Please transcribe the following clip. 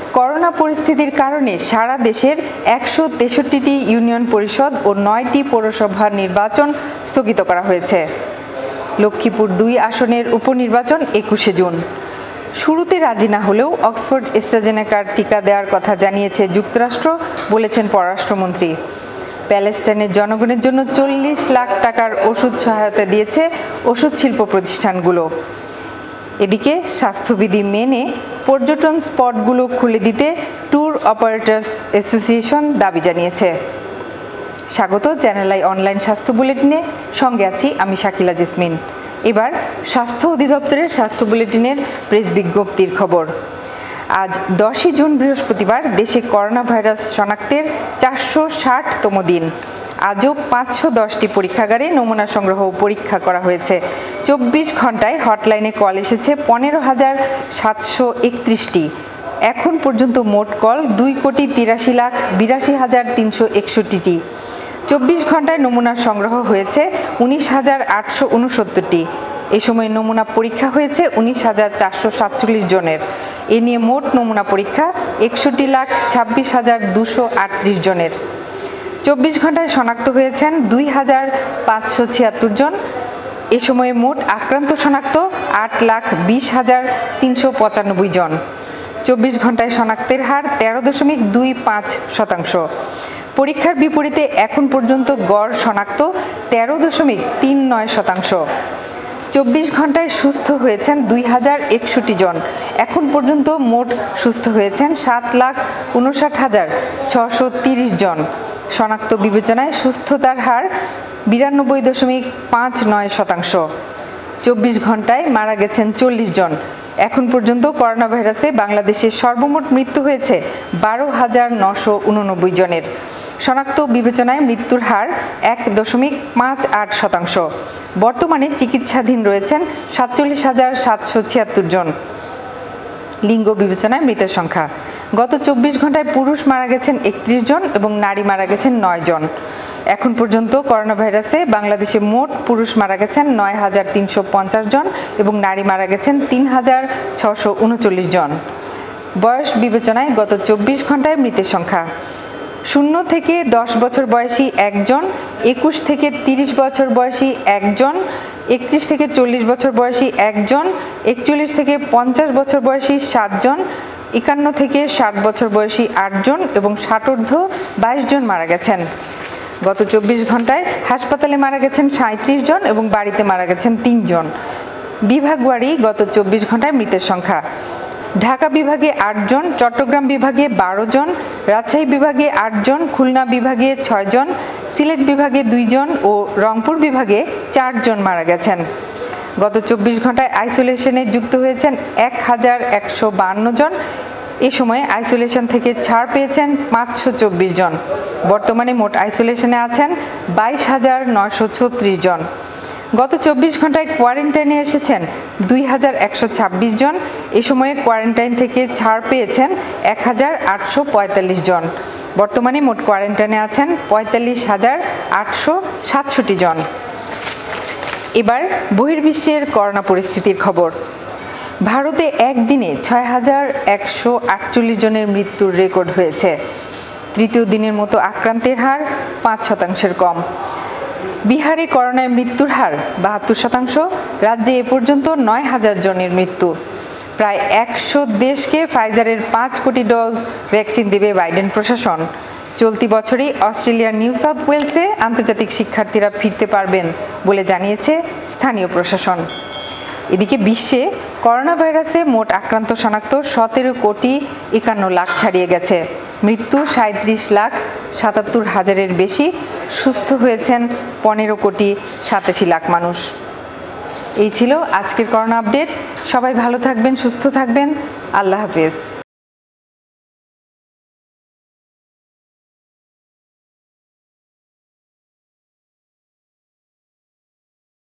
Corona পরিস্থিতির কারণে সারা দেশের ১৬৩টি ইউনিয়ন পরিষদ ও ৯টি পৌরসভার নির্বাচন স্থগিত করা হয়েছে। লক্ষ্মীপুর ২ আসনের উপনির্বাচন ২১শে জুন। শুরুতে রাজি না হলেও অক্সফোর্ড অ্যাস্ট্রাজেনেকার টিকা দেওয়ার কথা জানিয়েছে যুক্তরাষ্ট্র, বলেছেন পররাষ্ট্রমন্ত্রী। প্যালেস্টাইনের জনগণের জন্য ৪০ লাখ টাকার ওষুধ সহায়তা দিয়েছে ওষুধ শিল্প প্রতিষ্ঠানগুলো। এদিকে স্বাস্থ্যবিধি মেনে পর্যটন স্পটগুলো খুলে দিতে ট্যুর অপারেটর্স অ্যাসোসিয়েশন দাবি জানিয়েছে। স্বাগত চ্যানেল আই অনলাইন স্বাস্থ্য বুলেটিনে, সঙ্গে আছি আমি শাকিলা জেসমিন। এবার স্বাস্থ্য অধিদপ্তরের স্বাস্থ্য বুলেটিনের প্রেস বিজ্ঞপ্তির খবর। আজ ১০ই জুন বৃহস্পতিবার দেশে করোনা ভাইরাস শনাক্তের ৪৬০তম দিন। আজও ৫১০টি পরীক্ষাগারে নমুনা সংগ্রহ ও পরীক্ষা করা হয়েছে। ২৪ ঘন্টায় হটলাইনে কল এসেছে ১৫,৭৩১টি। এখন পর্যন্ত মোট কল ২,৮৩,৮২,৩৬১টি। ২৪ ঘন্টায় নমুনা সংগ্রহ হয়েছে ১৯,৮৬৯টি। এ সময় নমুনা পরীক্ষা হয়েছে ১৯,৪৪৭ জনের। এ নিয়ে মোট নমুনা পরীক্ষা ৬১,২৬,২৩৮ জনের। ২৪ ঘন্টায় শনাক্ত হয়েছেন ২,৫৭৬ জন। এ সময়ে মোট আক্রান্ত শনাক্ত ৮,২০,৩৯৫ জন। ২৪ ঘন্টায় শনাক্তের হার ১৩.২৫%। পরীক্ষার বিপরীতে এখন পর্যন্ত গড় শনাক্ত ১৩.৩৯%। ২৪ ঘন্টায় সুস্থ হয়েছেন ২,০৬১ জন। এখন পর্যন্ত মোট সুস্থ হয়েছেন ৭,৫৯,৬৩০ জন। শনাক্ত বিবেচনায় সুস্থতার হার ৯২.৫৯%। ২৪ ঘন্টায় মারা গেছেন ৪০ জন। এখন পর্যন্ত করোনা ভাইরাসে বাংলাদেশে সর্বমোট মৃত্যু হয়েছে ১২,৯৮৯ জনের। শনাক্ত বিবেচনায় মৃত্যুর হার ১.৫৮%। বর্তমানে চিকিৎসাধীন রয়েছেন ৪৭,৭৭৬ জন। লিঙ্গ বিবেচনায় মৃতের সংখ্যা: গত ২৪ ঘন্টায় পুরুষ মারা গেছেন ৩১ জন এবং নারী মারা গেছেন ৯ জন। এখন পর্যন্ত করোনা ভাইরাসে বাংলাদেশে মোট পুরুষ মারা গেছেন ৯,৩৫০ জন এবং নারী মারা গেছেন ৩,৬৩৯ জন। বয়স বিবেচনায় গত ২৪ ঘন্টায় মৃতের সংখ্যা: ০ থেকে ১০ বছর বয়সী ১ জন, ২১ থেকে ৩০ বছর বয়সী ১ জন, ৩১ থেকে ৪০ বছর বয়সী ১ জন, ৪১ থেকে ৫০ বছর বয়সী ৭ জন, ৫১ থেকে ৬০ বছর বয়সী ৮ জন এবং ৬০ ২২ জন মারা গেছেন। গত ২৪ ঘন্টায় হাসপাতালে মারা গেছেন ৩৭ জন এবং বাড়িতে মারা গেছেন ৩ জন। বিভাগওয়ারি গত ২৪ ঘন্টায় মৃতের সংখ্যা: ঢাকা বিভাগে ৮ জন, চট্টগ্রাম বিভাগে ১২ জন, রাজশাহী বিভাগে ৮ জন, খুলনা বিভাগে ৬ জন, সিলেট বিভাগে ২ জন ও রংপুর বিভাগে ৪ জন মারা গেছেন। গত ২৪ ঘন্টায় আইসোলেশনে যুক্ত হয়েছেন ১,১৫২ জন। এ সময় আইসোলেশন থেকে ছাড় পেয়েছেন ৫২৪ জন। বর্তমানে মোট আইসোলেশনে আছেন ২২,৯৩৬ জন। গত ২৪ ঘন্টায় কোয়ারেন্টাইনে এসেছেন ২,১২৬ জন। এ সময়ে কোয়ারেন্টাইন থেকে ছাড় পেয়েছেন ১,৮৪৫ জন। বর্তমানে মোট কোয়ারেন্টাইনে আছেন ৪৫,৮৬৭ জন। এবার বহির্বিশ্বের করোনা পরিস্থিতির খবর। ভারতে একদিনে ৬,১৪৮ জনের মৃত্যুর রেকর্ড হয়েছে। তৃতীয় দিনের মতো আক্রান্তের হার ৫% কম। বিহারে করোনায় মৃত্যুর হার ৭২%। রাজ্যে এ পর্যন্ত ৯,০০০ জনের মৃত্যু। প্রায় ১০০ দেশকে ফাইজারের ৫ কোটি ডোজ ভ্যাকসিন দেবে বাইডেন প্রশাসন। চলতি বছরই অস্ট্রেলিয়ার নিউ সাউথ ওয়েলসে আন্তর্জাতিক শিক্ষার্থীরা ফিরতে পারবেন বলে জানিয়েছে স্থানীয় প্রশাসন। এদিকে বিশ্বে করোনা ভাইরাসে মোট আক্রান্ত শনাক্ত ১৭,৫১,০০,০০০ ছাড়িয়ে গেছে। মৃত্যু ৩৭,৭৭,০০০-এর বেশি। সুস্থ হয়েছেন ১৫,৮৭,০০,০০০ মানুষ। এই ছিল আজকের করোনা আপডেট। সবাই ভালো থাকবেন, সুস্থ থাকবেন। আল্লাহ হাফেজ।